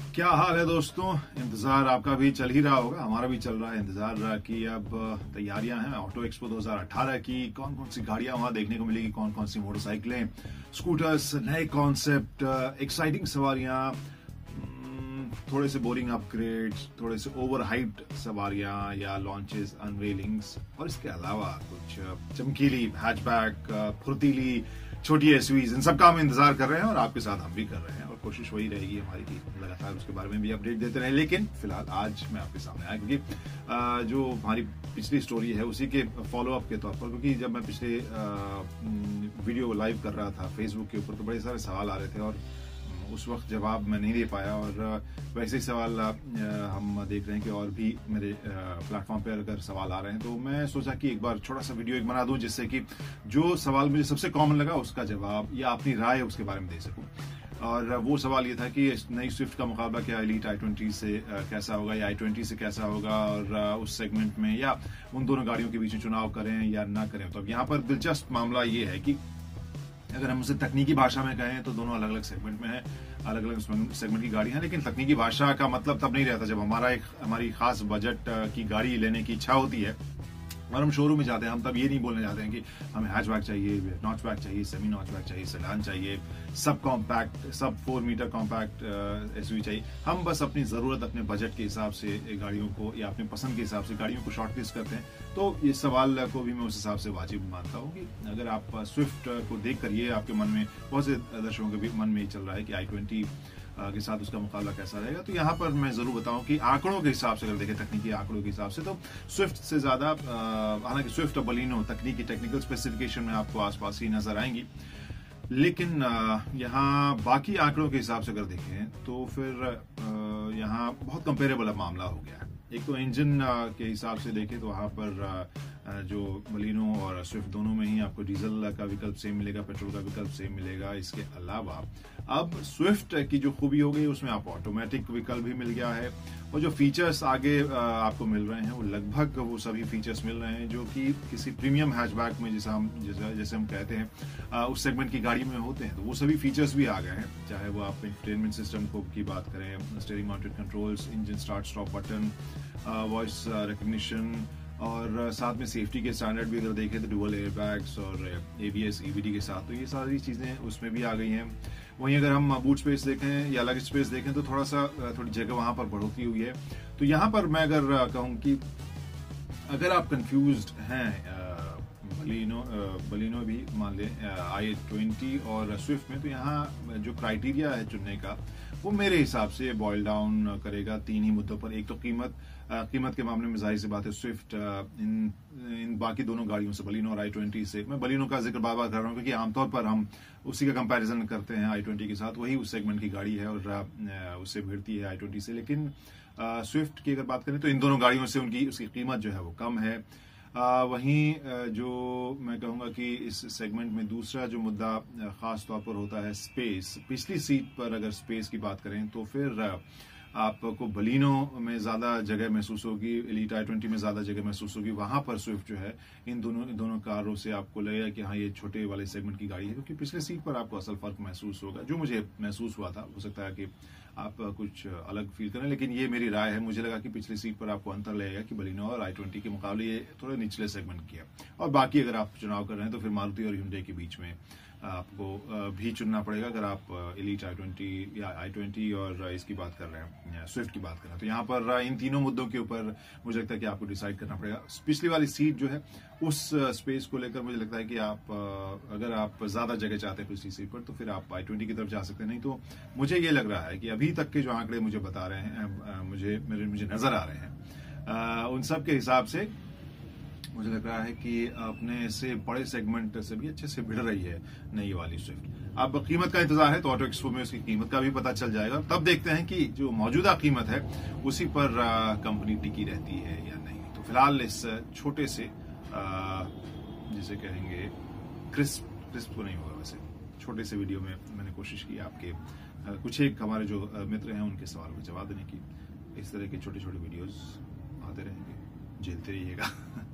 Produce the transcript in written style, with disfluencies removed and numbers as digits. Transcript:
क्या हाल है दोस्तों। इंतजार आपका भी चल ही रहा होगा, हमारा भी चल रहा है इंतजार की। अब तैयारियां हैं ऑटो एक्सपो 2018 की। कौन कौन सी गाड़ियां वहां देखने को मिलेगी, कौन कौन सी मोटरसाइकिलें, स्कूटर्स, नए कॉन्सेप्ट, एक्साइटिंग सवारियां, थोड़े से बोरिंग अपग्रेड्स, थोड़े से ओवर हाइप्ड सवारियां या लॉन्चेस, अनवेलिंग्स, और इसके अलावा कुछ चमकीली हैचबैक, फुर्तीली छोटी एसयूवीज, इन सब का हम इंतजार कर रहे हैं और आपके साथ हम भी कर रहे हैं। और कोशिश वही रहेगी हमारी कि लगातार उसके बारे में भी अपडेट देते रहे। लेकिन फिलहाल आज मैं आपके सामने आया क्योंकि जो हमारी पिछली स्टोरी है उसी के फॉलो अप के तौर पर, क्योंकि जब मैं पिछले वीडियो लाइव कर रहा था फेसबुक के ऊपर तो बड़े सारे सवाल आ रहे थे और उस वक्त जवाब मैं नहीं दे पाया। और वैसे ही सवाल हम देख रहे हैं कि और भी मेरे प्लेटफॉर्म पे अगर सवाल आ रहे हैं तो मैं सोचा कि एक बार छोटा सा वीडियो बना दूं जिससे कि जो सवाल मुझे सबसे कॉमन लगा उसका जवाब या अपनी राय उसके बारे में दे सकूं। और वो सवाल ये था कि नई स्विफ्ट का मुकाबला क्या एलीट i20 से कैसा होगा या i20 से कैसा होगा, और उस सेगमेंट में या उन दोनों गाड़ियों के बीच में चुनाव करें या ना करें। तो अब यहाँ पर दिलचस्प मामला ये है कि अगर हम उसे तकनीकी भाषा में कहें तो दोनों अलग अलग सेगमेंट में है, अलग अलग सेगमेंट की गाड़ी है। लेकिन तकनीकी भाषा का मतलब तब नहीं रहता जब हमारी खास बजट की गाड़ी लेने की इच्छा होती है और हम शोरूम में जाते हैं। हम तब ये नहीं बोलने जाते हैं कि हमें हैचबैक चाहिए, नॉचबैक चाहिए, सेमी नॉचबैक चाहिए, सेडान चाहिए, सब कॉम्पैक्ट, सब 4 मीटर कॉम्पैक्ट एसयूवी चाहिए। हम बस अपनी जरूरत, अपने बजट के हिसाब से गाड़ियों को या अपने पसंद के हिसाब से गाड़ियों को शॉर्टलिस्ट करते हैं। तो इस सवाल को भी मैं उस हिसाब से वाजिब मानता हूँ कि अगर आप स्विफ्ट को देख कर, ये आपके मन में, बहुत से दर्शकों के भी मन में चल रहा है कि i20 के साथ उसका मुकाबला कैसा रहेगा, तो यहाँ पर मैं जरूर बताऊं कि आंकड़ों के हिसाब से अगर देखें, तकनीकी आंकड़ों के हिसाब से, तो स्विफ्ट से ज्यादा, हालांकि स्विफ्ट और बलिनो टेक्निकल स्पेसिफिकेशन में आपको आसपास ही नजर आएंगी, लेकिन यहाँ बाकी आंकड़ों के हिसाब से अगर देखें तो फिर यहाँ बहुत कंपेरेबल मामला हो गया है। एक तो इंजन के हिसाब से देखें तो वहां पर जो बलिनो और स्विफ्ट दोनों में ही आपको डीजल का विकल्प सेम मिलेगा, पेट्रोल का विकल्प सेम मिलेगा। इसके अलावा अब स्विफ्ट की जो खूबी हो गई उसमें आपको ऑटोमेटिक विकल्प भी मिल गया है और जो फीचर्स आगे आपको मिल रहे हैं वो लगभग वो सभी फीचर्स मिल रहे हैं जो कि किसी प्रीमियम हैचबैक में जैसे हम कहते हैं उस सेगमेंट की गाड़ी में होते हैं। तो वो सभी फीचर्स भी आ गए हैं, चाहे वो आप इंफोटेनमेंट सिस्टम की बात करें, steering mounted controls, engine start stop button, voice recognition, और साथ में सेफ्टी के स्टैंडर्ड भी अगर देखें तो डुअल एयरबैग्स और ABS EBD के साथ, तो ये सारी चीजें उसमें भी आ गई हैं। वहीं अगर हम बूट स्पेस देखें या लगेज स्पेस देखें तो थोड़ी जगह वहां पर बढ़ोतरी हुई है। तो यहाँ पर मैं अगर कहूँ कि अगर आप कंफ्यूज्ड हैं बलिनो भी मान लें i20 और स्विफ्ट में, तो यहाँ जो क्राइटेरिया है चुनने का वो मेरे हिसाब से बॉयल डाउन करेगा 3 ही मुद्दों पर। एक तो कीमत के मामले में जाहिर सी बात है स्विफ्ट इन बाकी दोनों गाड़ियों से, बलिनो और i20 से, मैं बलिनो का जिक्र बार बार कर रहा हूँ क्योंकि आमतौर पर हम उसी का कंपैरिजन करते हैं i20 के साथ, वही उस सेगमेंट की गाड़ी है और उससे भिड़ती है i20 से। लेकिन स्विफ्ट की अगर बात करें तो इन दोनों गाड़ियों से उसकी कीमत जो है वो कम है। वहीं जो मैं कहूंगा कि इस सेगमेंट में दूसरा जो मुद्दा खास तौर पर होता है स्पेस। पिछली सीट पर अगर स्पेस की बात करें तो फिर आपको बलिनो में ज्यादा जगह महसूस होगी, एलीट i20 में ज्यादा जगह महसूस होगी। वहां पर स्विफ्ट जो है इन दोनों कारों से आपको लगेगा कि हाँ ये छोटे वाले सेगमेंट की गाड़ी है, क्योंकि पिछले सीट पर आपको असल फर्क महसूस होगा, जो मुझे महसूस हुआ था। हो सकता है कि आप कुछ अलग फील करें, लेकिन ये मेरी राय है। मुझे लगा कि पिछली सीट पर आपको अंतर लगेगा कि बलिनो और i20 के मुकाबले ये थोड़े निचले सेगमेंट की है। और बाकी अगर आप चुनाव कर रहे हैं तो फिर मारुति और hyundai के बीच में आपको भी चुनना पड़ेगा अगर आप एलीट i20 या i20 और इसकी बात कर रहे हैं, स्विफ्ट की बात कर रहे हैं। तो यहाँ पर इन तीनों मुद्दों के ऊपर मुझे लगता है कि आपको डिसाइड करना पड़ेगा। पिछली वाली सीट जो है उस स्पेस को लेकर मुझे लगता है कि आप अगर आप ज्यादा जगह चाहते हैं पिछली सीट पर तो फिर आप i20 की तरफ जा सकते हैं। नहीं तो मुझे ये लग रहा है कि अभी तक के जो आंकड़े मुझे बता रहे हैं, मुझे नजर आ रहे हैं, उन सब के हिसाब से मुझे लग रहा है कि अपने से बड़े सेगमेंट से भी अच्छे से भिड़ रही है नई वाली स्विफ्ट। अब कीमत का इंतजार है तो ऑटो एक्सपो में उसकी कीमत का भी पता चल जाएगा, तब देखते हैं कि जो मौजूदा कीमत है उसी पर कंपनी टिकी रहती है या नहीं। तो फिलहाल इस छोटे से जिसे कहेंगे क्रिस्प तो नहीं होगा, वैसे छोटे से वीडियो में मैंने कोशिश की आपके कुछ एक हमारे जो मित्र हैं उनके सवाल का जवाब देने की। इस तरह के छोटे छोटे वीडियोस आते रहेंगे, झेलते रहिएगा।